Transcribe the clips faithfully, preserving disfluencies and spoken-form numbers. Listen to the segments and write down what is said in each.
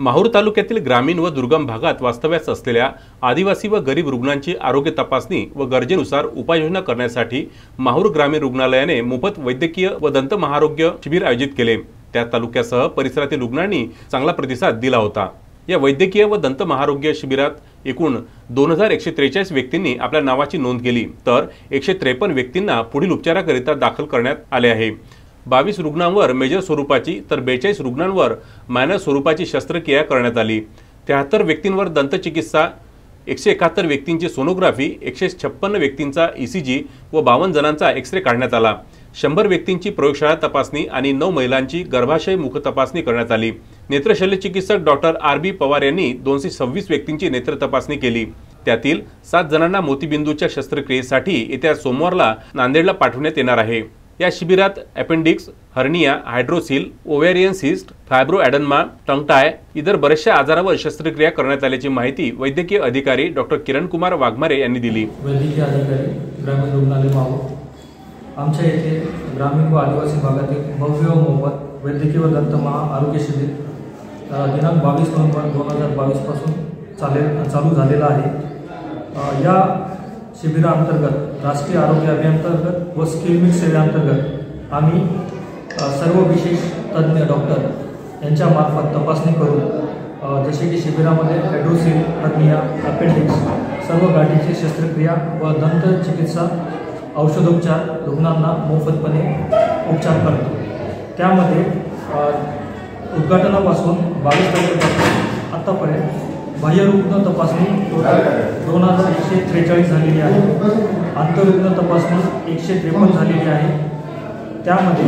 माहूर तालुक्यातील ग्रामीण व दुर्गम भागात वास्तव्यास असलेल्या आदिवासी व गरीब रुग्णांची आरोग्य तपासणी व गरजेनुसार उपाययोजना करण्यासाठी माहूर ग्रामीण रुग्णालयाने मोफत वैद्यकीय व दंत महाआरोग्य शिबिर आयोजित केले। त्या तालुक्यासह परिसरातील रुग्णांनी चांगला प्रतिसाद दिला होता। या वैद्यकीय व दंत महाआरोग्य शिबिरात एकूण दोन हजार एकशे त्रेचाळीस व्यक्तींनी आपल्या नावाची नोंद केली, तर एकशे त्रेपन्न व्यक्तींना पुढील उपचाराकरिता दाखल करण्यात आले आहे। बावीस रुग्णांवर मेजर स्वरूपाची तर बेचाळीस रुग्णांवर मायनर स्वरूपाची शस्त्रक्रिया करण्यात आली। त्र्याहत्तर व्यक्तींवर दंतचिकित्सा, एकशे एकाहत्तर व्यक्तींची सोनोग्राफी, एकशे छप्पन्न व्यक्तींचा ईसीजी व बावन्न जणांचा एक्सरे काढण्यात आला। शंभर व्यक्तींची प्रयोगशाळा तपासणी आणि नऊ महिलांची गर्भाशय मुख तपासणी करण्यात आली। नेत्रशल्य चिकित्सक डॉक्टर आर बी पवार यांनी दोनशे सव्वीस व्यक्तींची नेत्र तपासणी केली। त्यातील सात जणांना मोतीबिंदूच्या शस्त्रक्रियेसाठी येत्या सोमवारला नांदेडला पाठवण्यात येणार आहे। या शिबिरात appendix, hernia, hydrocele, ovarian cyst, fibroadenoma, tongue tie इतर बऱ्याचशा आजारावर शस्त्रक्रिया करण्यात आल्याची माहिती वैद्यकीय अधिकारी डॉक्टर किरण कुमार वाघमारे यांनी दिली। वैद्यकीय अधिकारी ग्रामीण रुग्णालय माहूर आमच्या येथे ग्रामीण व आदिवासी भागातील भव्य व मोफत वैद्यकीय व दंत महाआरोग्य शिबिर दिनांक बावीस नोव्हेंबर दोन हजार बावीस पासून चालेल चालू झालेला आहे। या शिबिराअंतर्गत राष्ट्रीय आरोग्य अभियानांतर्गत व स्किल मिक्स सेवेअंतर्गत आम्ही सर्व विशेष तज्ञ डॉक्टर यांच्या मार्फत तपासणी करून जसे की शिबिरामध्ये हायड्रोसिल, हर्निया, अपेंडिक्स सर्व गाठीची शस्त्रक्रिया व दंत चिकित्सा औषधोपचार रुग्णांना मोफतपणे उपचार करतो। त्यामध्ये उद्घाटनापासून बावीस तारखेपासून आतापर्यंत बाह्यरुग्ण तपासणी दोन हजार एकशे त्रेचाळीस झालेली आहे। आंतररुग्ण तपासणी एकशे त्रेपन्न झालेली आहे। त्यामध्ये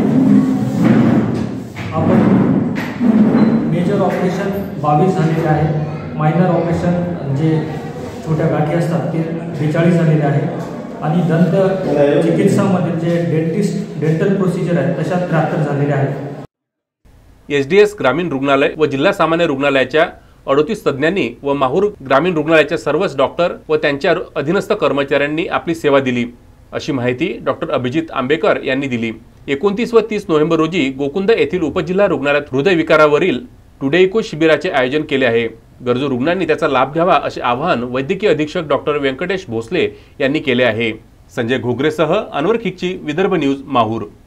आपण मेजर ऑपरेशन बावीस झालेले आहे, मायनर ऑपरेशन जे छोट्या गाठी असतात ते बेचाळीस झालेले आहे आणि दंत चिकित्सामध्ये जे डेंटिस्ट डेंटल प्रोसिजर आहे तशा त्र्याहत्तर झालेले आहेत। एसडीएस ग्रामीण रुग्णालय व जिल्हा सामान्य रुग्णालयाच्या अडतीस तज्ञांनी व माहूर ग्रामीण रुग्णालयाच्या सर्वच डॉक्टर व त्यांच्या अधीनस्थ कर्मचाऱ्यांनी आपली सेवा दिली, अशी माहिती डॉक्टर अभिजित आंबेकर यांनी दिली। एकोणतीस व तीस नोव्हेंबर रोजी गोकुंदा येथील उपजिल्हा रुग्णालयात हृदयविकारावरील टुडेइको शिबिराचे आयोजन केले आहे। गरजू रुग्णांनी त्याचा लाभ घ्यावा असे आवाहन वैद्यकीय अधीक्षक डॉक्टर व्यंकटेश भोसले यांनी केले आहे। संजय घोगरेसह अनवर खिकची, विदर्भ न्यूज, माहूर।